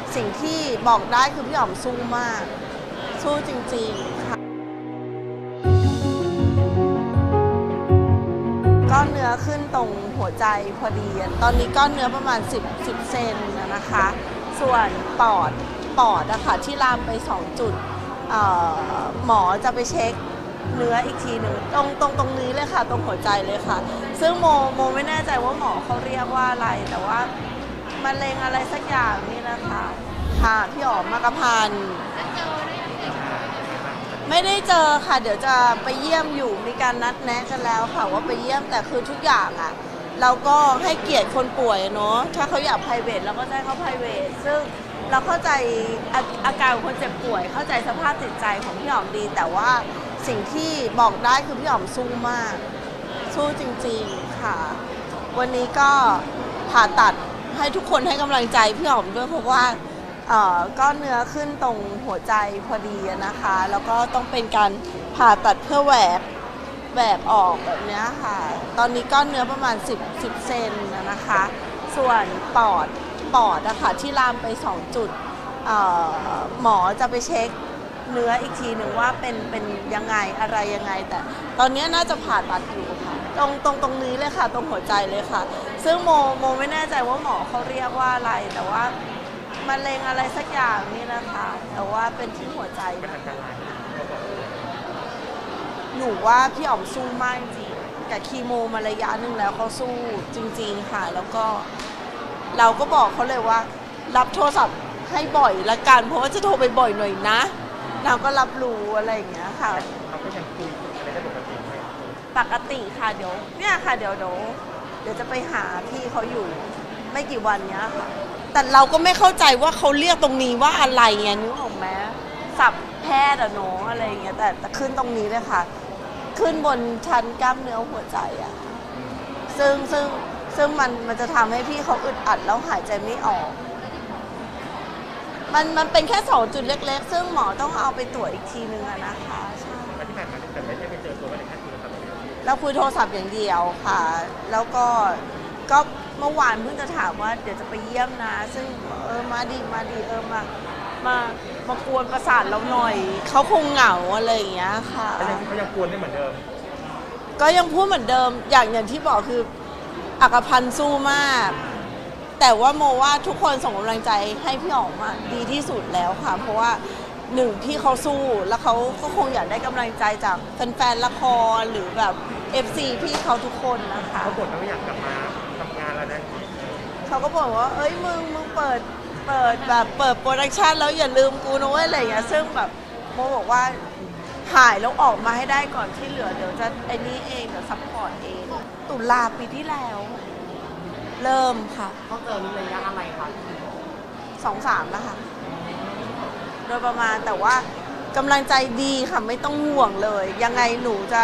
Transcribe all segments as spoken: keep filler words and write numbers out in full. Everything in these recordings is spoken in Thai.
สิ่งที่บอกได้คือพี่อ๋อมสู้มากสู้จริงๆค่ะก้อนเนื้อขึ้นตรงหัวใจพอดีตอนนี้ก้อนเนื้อประมาณสิบ สิบเซนนะคะส่วนปอดปอดนะคะที่ลามไปสองจุดหมอจะไปเช็คเนื้ออีกทีหนึ่งตรงตรงตรงนี้เลยค่ะตรงหัวใจเลยค่ะซึ่งโมโมไม่แน่ใจว่าหมอเขาเรียกว่าอะไรแต่ว่ามะเร็งอะไรสักอย่างนี่นะคะค่ะพี่อ๋อมมากระพันไม่ได้เจอค่ะเดี๋ยวจะไปเยี่ยมอยู่มีการนัดแนะกันแล้วค่ะว่าไปเยี่ยมแต่คือทุกอย่างอ่ะเราก็ให้เกียรติคนป่วยเนาะถ้าเขาอยาก private เราก็ให้เขา private ซึ่งเราเข้าใจอาการของคนเจ็บป่วยเข้าใจสภาพจิตใจของพี่อ๋อมดีแต่ว่าสิ่งที่บอกได้คือพี่อ๋อมสู้มากสู้จริงๆค่ะวันนี้ก็ผ่าตัดให้ทุกคนให้กำลังใจพี่อ๋อมด้วยเพราะว่าก้อนเนื้อขึ้นตรงหัวใจพอดีนะคะแล้วก็ต้องเป็นการผ่าตัดเพื่อแหวกแหวกออกแบบนี้ค่ะตอนนี้ก้อนเนื้อประมาณสิบ สิบเซนนะคะส่วนปอดปอดนะคะที่ลามไปสองจุดหมอจะไปเช็คเนื้ออีกทีหนึ่งว่าเป็นเป็นยังไงอะไรยังไงแต่ตอนนี้น่าจะผ่าตัดอยู่ค่ะตรงตรงตรงนี้เลยค่ะตรงหัวใจเลยค่ะซึ่งโมโมไม่แน่ใจว่าหมอเขาเรียกว่าอะไรแต่ว่ามะเร็งอะไรสักอย่างนี่นะคะแต่ว่าเป็นที่หัวใจหนูว่าพี่อ๋อมสู้มากจริงกับคีโมมาระยะหนึ่งแล้วเขาสู้จริงๆค่ะแล้วก็เราก็บอกเขาเลยว่ารับโทรศัพท์ให้บ่อยละกันเพราะว่าจะโทรไปบ่อยหน่อยนะเราก็รับรู้อะไรอย่างเงี้ยค่ะเขาก็ยังคุยอะไรได้ปกติไหมปกติค่ะเดี๋ยวเนี่ยค่ะเดี๋ยวเดี๋ยวเดี๋ยวจะไปหาพี่เขาอยู่ไม่กี่วันเนี้ยค่ะแต่เราก็ไม่เข้าใจว่าเขาเรียกตรงนี้ว่าอะไรไงนึกออกไหมศัพท์แพทย์อะเนาะอะไรอย่างเงี้ยแต่แต่ขึ้นตรงนี้เลยค่ะขึ้นบนชั้นกล้ามเนื้อหัวใจอะซึ่งซึ่งซึ่งมันมันจะทำให้พี่เขาอึดอัดแล้วหายใจไม่ออกมันมันเป็นแค่สองจุดเล็กๆซึ่งหมอต้องเอาไปตรวจอีกทีนึงอะนะคะใช่ที่ผ่านมาแต่ไม่ได้ไปเจอตัวไม่ได้แค่คุยโทรศัพท์เราคุยโทรศัพท์อย่างเดียวค่ะแล้วก็ก็เมื่อวานเพิ่งจะถามว่าเดี๋ยวจะไปเยี่ยมนะซึ่งเออมาดีมาดีเออมามามากวนประสาทเราหน่อยเขาคงเหงาอะไรอย่างเงี้ยค่ะเขายังกวนได้เหมือนเดิมก็ยังพูดเหมือนเดิมอย่างอย่างที่บอกคืออักพันธ์สู้มากแต่ว่าโมว่าทุกคนส่งกำลังใจให้พี่อ๋อมดีที่สุดแล้วค่ะเพราะว่าหนึ่งพี่เขาสู้แล้วเขาก็คงอยากได้กำลังใจจากแฟนๆละครหรือแบบ เอฟ ซี พี่เขาทุกคนนะคะเขาบ่นว่าอยากกลับมาทำงานแล้วนะเขาก็บอกว่าเอ้ยมึงมึงเปิดเปิดแบบเปิดโปรดักชันแล้วอย่าลืมกูนะเว้ยอะไรอย่างเงี้ยซึ่งแบบโมบอกว่าหายแล้วออกมาให้ได้ก่อนที่เหลือเดี๋ยวจะไอ้นี่เองเดี๋ยวซัพพอร์ตเองตุลาปีที่แล้วเริ่มค่ะเขาเจอมีระยะอะไรคะสองสามนะคะโดยประมาณแต่ว่ากำลังใจดีค่ะไม่ต้องห่วงเลยยังไงหนูจะ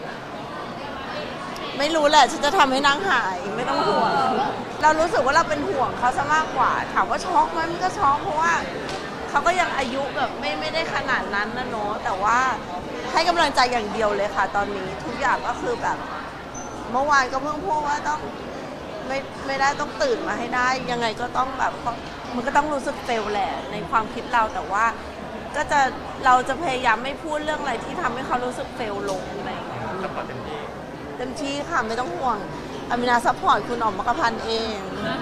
ไม่รู้แหละฉันจะทำให้นางหายไม่ต้องห่วงเรารู้สึกว่าเราเป็นห่วงเขาซะมากกว่าถามว่าช็อกไหมมันก็ช็อกเพราะว่าเขาก็ยังอายุแบบไม่ไม่ได้ขนาดนั้นนะเนาะแต่ว่าให้กำลังใจอย่างเดียวเลยค่ะตอนนี้ทุกอย่างก็คือแบบเมื่อวานก็เพิ่งพูดว่าต้องไม่ไม่ได้ต้องตื่นมาให้ได้ยังไงก็ต้องแบบมันก็ต้องรู้สึกเฟลแหละในความคิดเราแต่ว่าก็จะเราจะพยายามไม่พูดเรื่องอะไรที่ทำให้เขารู้สึกเฟลลงอะไรอย่างเงี้ยซัพพอร์ตเต็มที่เต็มที่ค่ะไม่ต้องห่วงอามินาซัพพอร์ตคุณอ๋อมมกพันธ์เอง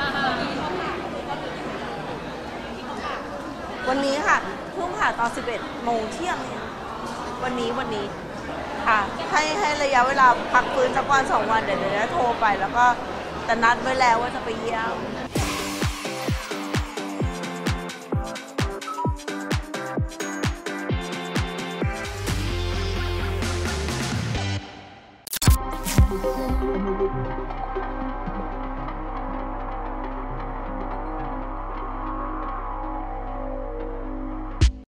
วันนี้ค่ะเพิ่งผ่าตอนสิบเอ็ดโมงเที่ยงวันนี้วันนี้ค่ะให้ให้ระยะเวลาพักฟื้นสักวันสองวันเดี๋ยวเดี๋ยวจะโทรไปแล้วก็แต่นัดไว้แล้วว่าจะไปเยี่ยม